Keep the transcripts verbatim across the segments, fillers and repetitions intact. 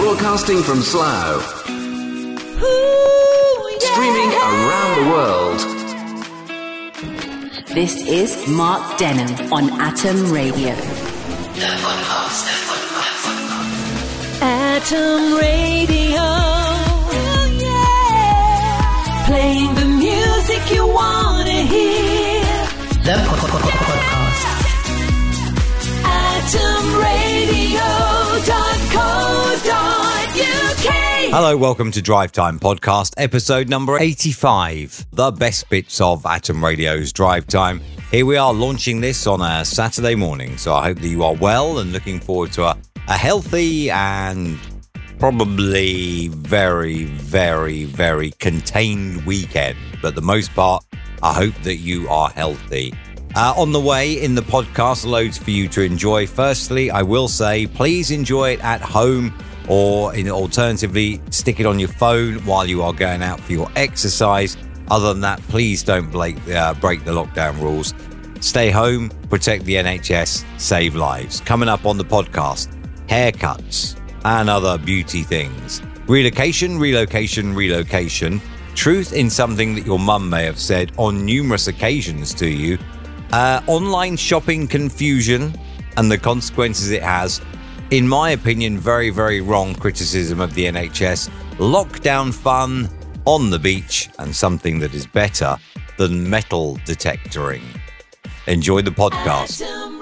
Broadcasting from Slough. Ooh, yeah. Streaming around the world. This is Mark Denholm on Atom Radio. The podcast. Atom Radio. Oh, yeah. Playing the music you want to hear. The podcast. atom radio dot co dot u k. Hello, welcome to Drivetime Podcast, episode number eighty-five. The best bits of Atom Radio's Drive Time. Here we are launching this on a Saturday morning, so I hope that you are well and looking forward to a, a healthy and probably very, very, very contained weekend. But the most part, I hope that you are healthy. Uh, on the way in the podcast, loads for you to enjoy. Firstly, I will say, please enjoy it at home, or in, alternatively, stick it on your phone while you are going out for your exercise. Other than that, please don't break, uh, break the lockdown rules. Stay home, protect the N H S, save lives. Coming up on the podcast, haircuts and other beauty things. Relocation, relocation, relocation. Truth in something that your mum may have said on numerous occasions to you. Uh, online shopping confusion and the consequences it has. In my opinion, very, very wrong criticism of the N H S. Lockdown fun on the beach and something that is better than metal detectoring. Enjoy the podcast. atom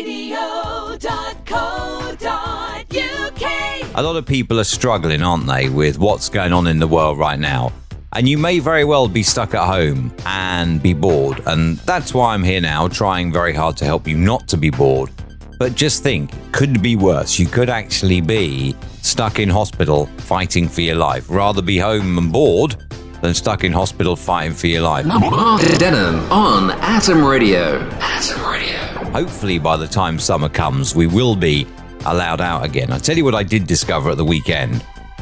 radio dot co dot u k. A lot of people are struggling, aren't they, with what's going on in the world right now. And you may very well be stuck at home and be bored. And that's why I'm here now, trying very hard to help you not to be bored. But just think, it could be worse. You could actually be stuck in hospital fighting for your life. Rather be home and bored than stuck in hospital fighting for your life. Mark Denholm on Atom Radio. Atom Radio. Hopefully by the time summer comes, we will be allowed out again. I'll tell you what I did discover at the weekend.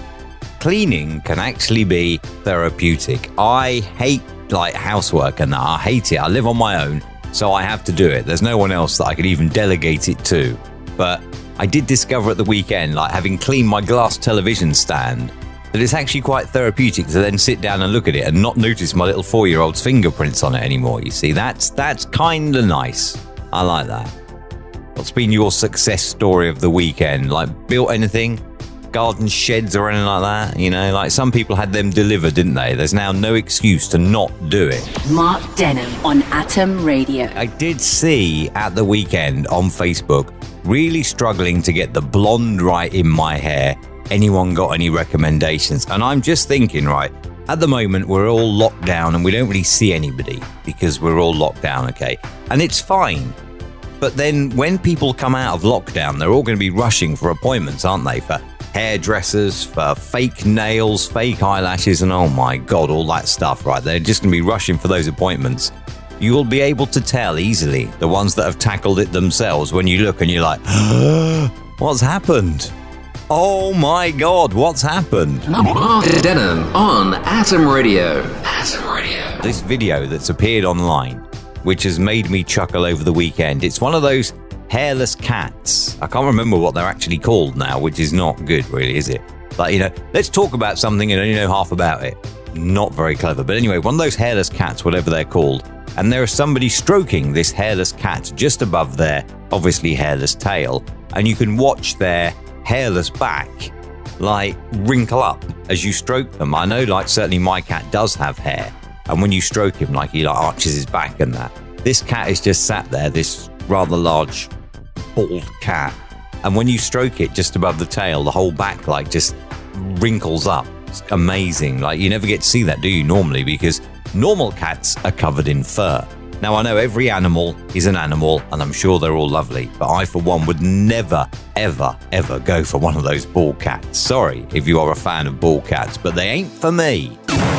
Cleaning can actually be therapeutic. I hate like housework and that. I hate it. I live on my own, so I have to do it. There's no one else that I could even delegate it to. But I did discover at the weekend, like having cleaned my glass television stand, that it's actually quite therapeutic to then sit down and look at it and not notice my little four-year-old's fingerprints on it anymore. You see, that's that's kind of nice. I like that. What's been your success story of the weekend? Like built anything? Garden sheds or anything like that? You know, like some people had them delivered, didn't they? There's now no excuse to not do it. Mark Denholm on Atom Radio. I did see at the weekend on Facebook, really struggling to get the blonde right in my hair. Anyone got any recommendations? And I'm just thinking, right, at the moment we're all locked down and we don't really see anybody because we're all locked down, okay? And it's fine. But then when people come out of lockdown, they're all going to be rushing for appointments, aren't they? For hairdressers, for fake nails, fake eyelashes, and oh my God, all that stuff, right? They're just going to be rushing for those appointments. You will be able to tell easily the ones that have tackled it themselves when you look and you're like, what's happened? Oh my God, what's happened? Mark Denholm on Atom Radio. Atom Radio. This video that's appeared online, which has made me chuckle over the weekend, it's one of those hairless cats. I can't remember what they're actually called now, which is not good, really, is it? Like, you know, let's talk about something and only know half about it. Not very clever. But anyway, one of those hairless cats, whatever they're called, and there is somebody stroking this hairless cat just above their obviously hairless tail, and you can watch their hairless back like wrinkle up as you stroke them. I know, like, certainly my cat does have hair, and when you stroke him, like, he like arches his back and that. This cat is just sat there, this rather large bald cat, and when you stroke it just above the tail, the whole back like just wrinkles up. It's amazing. Like, you never get to see that, do you, normally, because normal cats are covered in fur. Now, I know every animal is an animal and I'm sure they're all lovely, but I for one would never ever ever go for one of those bald cats. Sorry if you are a fan of bald cats, but they ain't for me.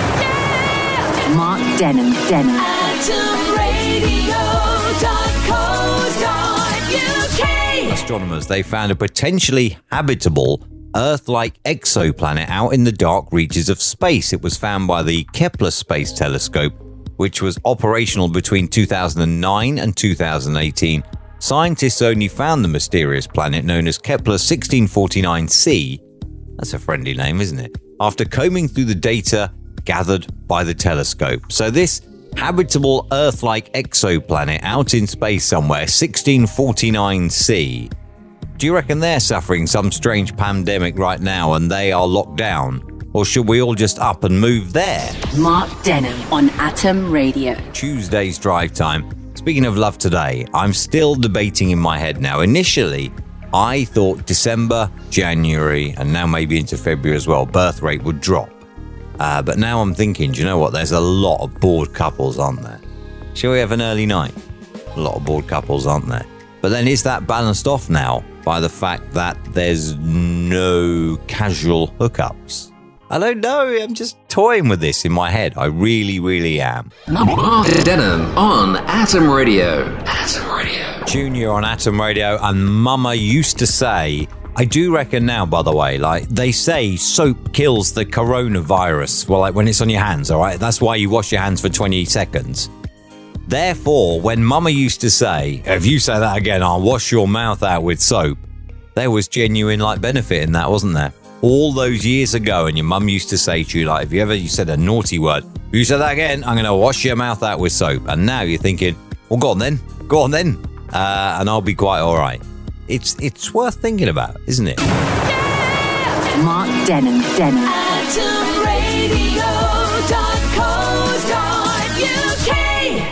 Mark Denholm, Denholm. atom radio dot co dot u k. Astronomers, they found a potentially habitable Earth-like exoplanet out in the dark reaches of space. It was found by the Kepler Space Telescope, which was operational between two thousand nine and two thousand eighteen. Scientists only found the mysterious planet known as Kepler sixteen forty-nine c That's a friendly name, isn't it? After combing through the data gathered by the telescope. So this habitable Earth-like exoplanet out in space somewhere, sixteen forty-nine C. Do you reckon they're suffering some strange pandemic right now and they are locked down? Or should we all just up and move there? Mark Denham on Atom Radio. Tuesday's drive time. Speaking of love today, I'm still debating in my head now. Initially, I thought December, January, and now maybe into February as well, birth rate would drop. Uh, but now I'm thinking, do you know what? There's a lot of bored couples, aren't there? Shall we have an early night? A lot of bored couples, aren't there? But then is that balanced off now by the fact that there's no casual hookups? I don't know. I'm just toying with this in my head. I really, really am. Mark Denham on Atom Radio. Atom Radio. Junior on Atom Radio, and Mama used to say, I do reckon now, by the way, like they say soap kills the coronavirus. Well, like when it's on your hands, all right? That's why you wash your hands for twenty seconds. Therefore, when Mama used to say, if you say that again, I'll wash your mouth out with soap, there was genuine like benefit in that, wasn't there? All those years ago, and your mum used to say to you, like, if you ever you said a naughty word, if you said that again, I'm going to wash your mouth out with soap. And now you're thinking, well, go on then, go on then, uh, and I'll be quite all right. It's it's worth thinking about, isn't it? Yeah! Mark Denham, Denham. atom radio dot co dot U K.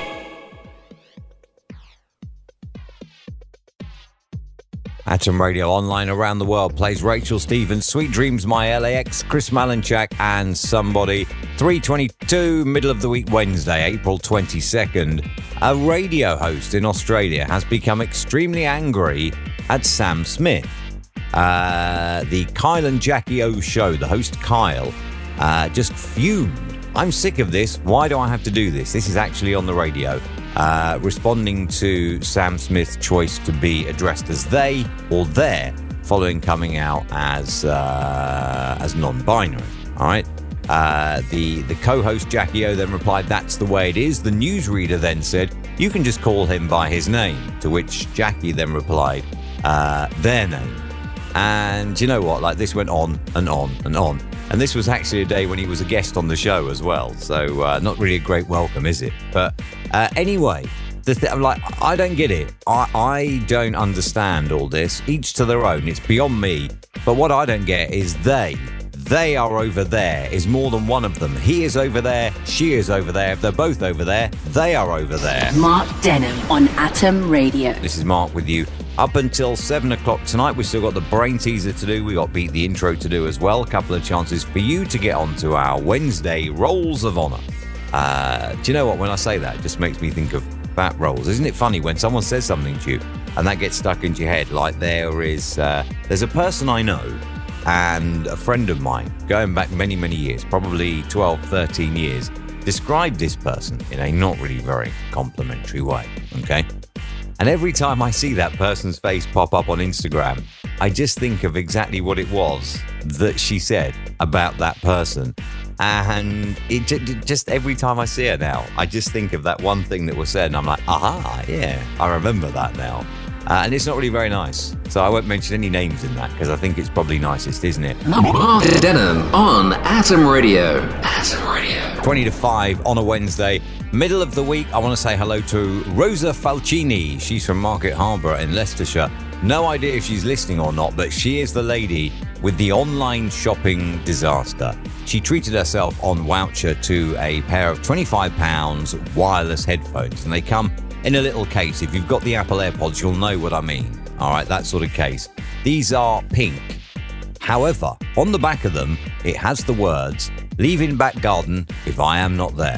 Atom Radio online around the world plays Rachel Stevens, Sweet Dreams, My L A X, Chris Malinchak and Somebody. three twenty-two, middle of the week Wednesday, April twenty-second. A radio host in Australia has become extremely angry at Sam Smith. Uh, the Kyle and Jackie O show, the host Kyle, uh, just fumed. I'm sick of this. Why do I have to do this? This is actually on the radio. Uh, responding to Sam Smith's choice to be addressed as they or their, following coming out as uh, as non-binary. All right. Uh, the the co-host Jackie O then replied, "That's the way it is." The newsreader then said, "You can just call him by his name." To which Jackie then replied, uh, "Their name." And you know what? Like this went on and on and on. And this was actually a day when he was a guest on the show as well. So uh, not really a great welcome, is it? But uh, anyway, the th- like I don't get it. I, I don't understand all this. Each to their own. It's beyond me. But what I don't get is they. They are over there is more than one of them. He is over there. She is over there. If they're both over there, they are over there. Mark Denham on Atom Radio. This is Mark with you. Up until seven o'clock tonight, we've still got the brain teaser to do. We got Beat the Intro to do as well. A couple of chances for you to get onto our Wednesday Rolls of Honour. Uh, do you know what? When I say that, it just makes me think of fat rolls. Isn't it funny when someone says something to you and that gets stuck into your head? Like there is, uh, there's a person I know and a friend of mine, going back many, many years, probably twelve, thirteen years, described this person in a not really very complimentary way, okay? And every time I see that person's face pop up on Instagram, I just think of exactly what it was that she said about that person. And it just every time I see her now, I just think of that one thing that was said. And I'm like, aha, yeah, I remember that now. Uh, and it's not really very nice. So I won't mention any names in that because I think it's probably nicest, isn't it? Mark Denham on Atom Radio. Atom Radio. twenty to five on a Wednesday. Middle of the week, I want to say hello to Rosa Falcini. She's from Market Harbour in Leicestershire. No idea if she's listening or not, but she is the lady with the online shopping disaster. She treated herself on voucher to a pair of twenty-five pounds wireless headphones, and they come in a little case. If you've got the Apple AirPods, you'll know what I mean. All right, that sort of case. These are pink. However, on the back of them, it has the words, "Leave in back garden if I am not there."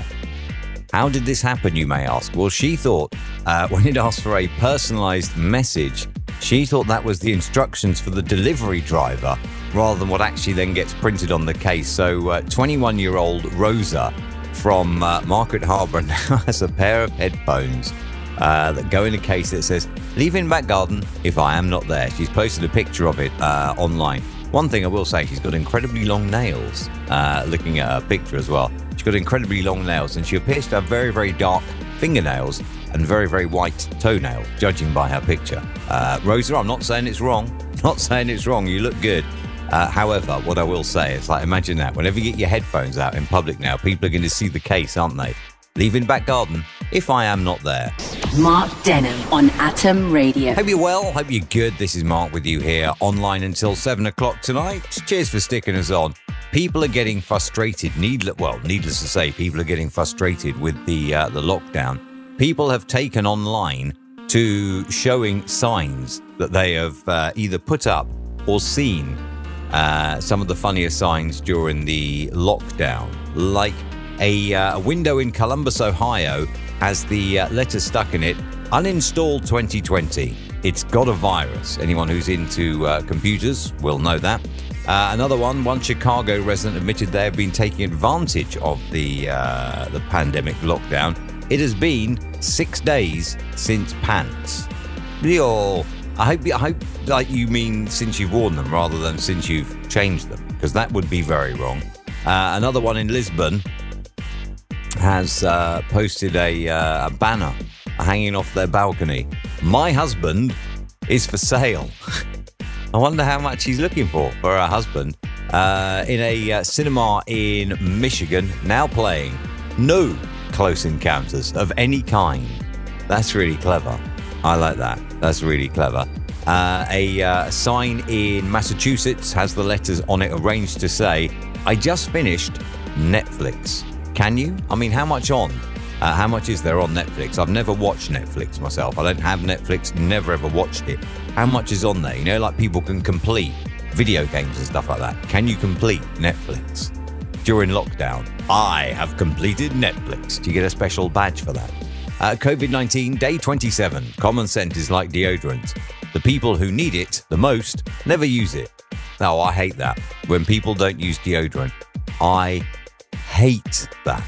How did this happen, you may ask? Well, she thought uh, when it asked for a personalised message, she thought that was the instructions for the delivery driver rather than what actually then gets printed on the case. So uh, twenty-one-year-old Rosa from uh, Market Harbour now has a pair of headphones uh, that go in a case that says, "Leave in back garden if I am not there." She's posted a picture of it uh, online. One thing I will say, she's got incredibly long nails, uh, looking at her picture as well. She's got incredibly long nails and she appears to have very, very dark fingernails and very, very white toenail, judging by her picture. Uh, Rosa, I'm not saying it's wrong. Not saying it's wrong. You look good. Uh, however, what I will say is, like, imagine that. Whenever you get your headphones out in public now, people are going to see the case, aren't they? Leaving back garden, if I am not there. Mark Denham on Atom Radio. Hope you're well, hope you're good. This is Mark with you here online until seven o'clock tonight. Cheers for sticking us on. People are getting frustrated. Needless, well, needless to say, people are getting frustrated with the uh, the lockdown. People have taken online to showing signs that they have uh, either put up or seen uh, some of the funniest signs during the lockdown. Like a, uh, a window in Columbus, Ohio, has the uh, letter stuck in it, uninstall twenty twenty. It's got a virus. Anyone who's into uh, computers will know that. Uh, another one, one Chicago resident admitted they have been taking advantage of the uh, the pandemic lockdown. It has been six days since pants. Yo, I hope, I hope like you mean since you've worn them rather than since you've changed them, because that would be very wrong. Uh, another one in Lisbon has uh, posted a, uh, a banner hanging off their balcony. My husband is for sale. I wonder how much he's looking for for her husband. Uh, in a uh, cinema in Michigan, now playing no Close Encounters of any kind. That's really clever. I like that. That's really clever. Uh, a uh, sign in Massachusetts has the letters on it arranged to say, I just finished Netflix. Can you? I mean, how much on? Uh, how much is there on Netflix? I've never watched Netflix myself. I don't have Netflix, never ever watched it. How much is on there? You know, like people can complete video games and stuff like that. Can you complete Netflix during lockdown? I have completed Netflix. Do you get a special badge for that? Uh, COVID nineteen, day twenty-seven. Common scent is like deodorant. The people who need it the most never use it. Oh, I hate that. When people don't use deodorant, I hate that.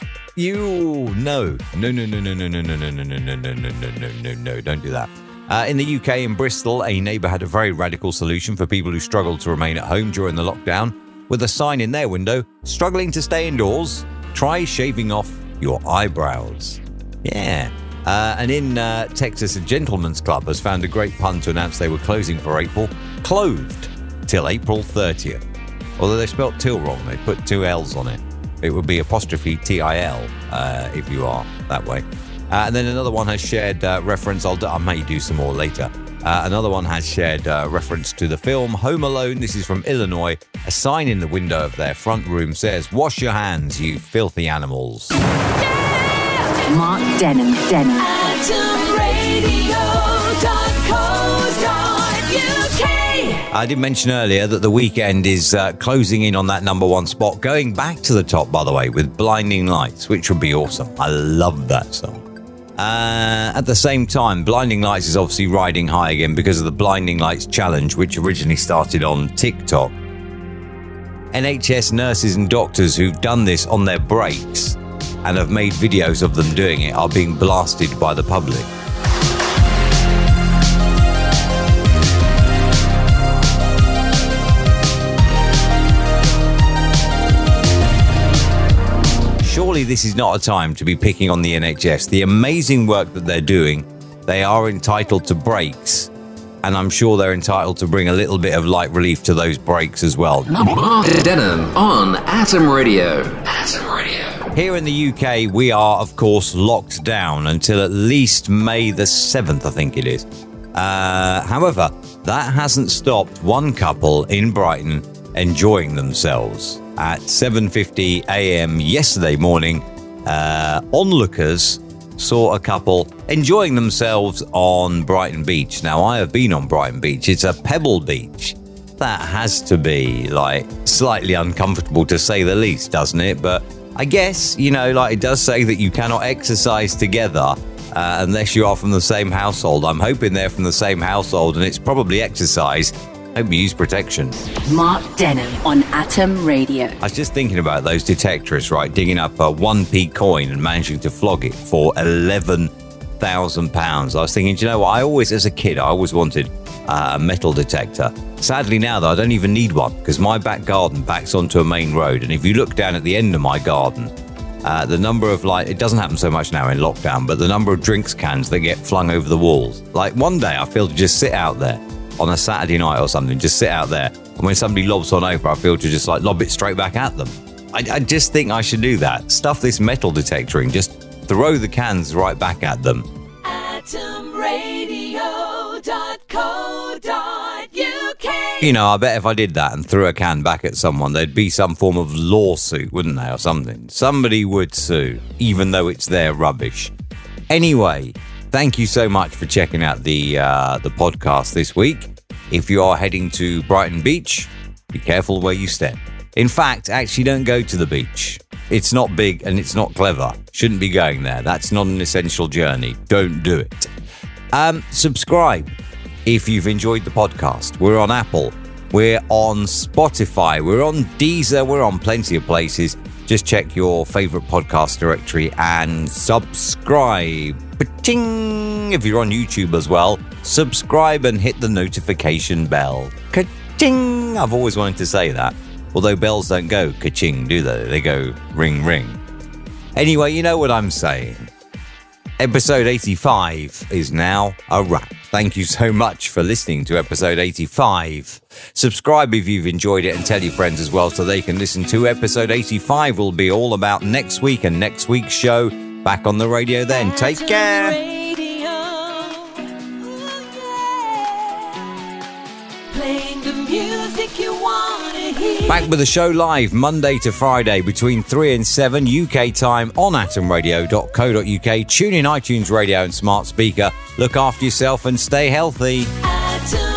You no no no no no no no no no no no no no no no no no don't do that. Uh, in the U K, in Bristol, a neighbour had a very radical solution for people who struggled to remain at home during the lockdown. With a sign in their window, struggling to stay indoors, try shaving off your eyebrows. Yeah. Uh, and in uh, Texas, a gentleman's club has found a great pun to announce they were closing for April, clothed till April thirtieth. Although they spelt till wrong, they put two L's on it. It would be apostrophe T I L uh, if you are that way. Uh, and then another one has shared uh, reference, I'll do, I may do some more later. Uh, another one has shared uh, reference to the film Home Alone. This is from Illinois. A sign in the window of their front room says, wash your hands, you filthy animals. Mark Denham. Denham. atom radio dot co dot U K. I did mention earlier that the weekend is uh, closing in on that number one spot, going back to the top, by the way, with Blinding Lights, which would be awesome. I love that song. Uh, at the same time, Blinding Lights is obviously riding high again because of the Blinding Lights Challenge, which originally started on TikTok. N H S nurses and doctors who've done this on their breaks and have made videos of them doing it are being blasted by the public. Surely this is not a time to be picking on the N H S. The amazing work that they're doing, they are entitled to breaks, and I'm sure they're entitled to bring a little bit of light relief to those breaks as well. Mark Denham on Atom Radio. Atom Radio. Here in the U K, we are, of course, locked down until at least May the seventh, I think it is. Uh, however, that hasn't stopped one couple in Brighton enjoying themselves. At seven fifty a m yesterday morning, uh, onlookers saw a couple enjoying themselves on Brighton Beach. Now, I have been on Brighton Beach. It's a pebble beach. That has to be, like, slightly uncomfortable to say the least, doesn't it? But I guess, you know, like, it does say that you cannot exercise together uh, unless you are from the same household. I'm hoping they're from the same household, and it's probably exercise. Hope you use protection. Mark Denham on Atom Radio. I was just thinking about those detectorists, right? Digging up a one p coin and managing to flog it for eleven thousand pounds. I was thinking, do you know what? I always, as a kid, I always wanted uh, a metal detector. Sadly, now, though, I don't even need one because my back garden backs onto a main road. And if you look down at the end of my garden, uh, the number of, like, it doesn't happen so much now in lockdown, but the number of drinks cans that get flung over the walls. Like, one day I feel to just sit out there on a Saturday night or something, just sit out there. And when somebody lobs one over, I feel to just like lob it straight back at them. I, I just think I should do that. Stuff this metal detector in, just throw the cans right back at them. atom radio dot co dot U K. You know, I bet if I did that and threw a can back at someone, there'd be some form of lawsuit, wouldn't they, or something? Somebody would sue, even though it's their rubbish. Anyway, thank you so much for checking out the uh, the podcast this week. If you are heading to Brighton Beach, be careful where you step. In fact, actually don't go to the beach. It's not big and it's not clever. Shouldn't be going there. That's not an essential journey. Don't do it. Um, subscribe if you've enjoyed the podcast. We're on Apple. We're on Spotify. We're on Deezer. We're on plenty of places. Just check your favourite podcast directory and subscribe. Ka-ching! If you're on YouTube as well, subscribe and hit the notification bell. Ka-ching! I've always wanted to say that. Although bells don't go ka-ching, do they? They go ring, ring. Anyway, you know what I'm saying. Episode eighty-five is now a wrap. Thank you so much for listening to episode eighty-five. Subscribe if you've enjoyed it and tell your friends as well so they can listen to episode eighty-five. Will be all about next week and next week's show. Back on the radio then. Take care. Radio. Playing the music you want to hear. Back with the show live Monday to Friday between three and seven U K time on atom radio dot co dot U K. Tune in iTunes Radio and smart speaker. Look after yourself and stay healthy. Atom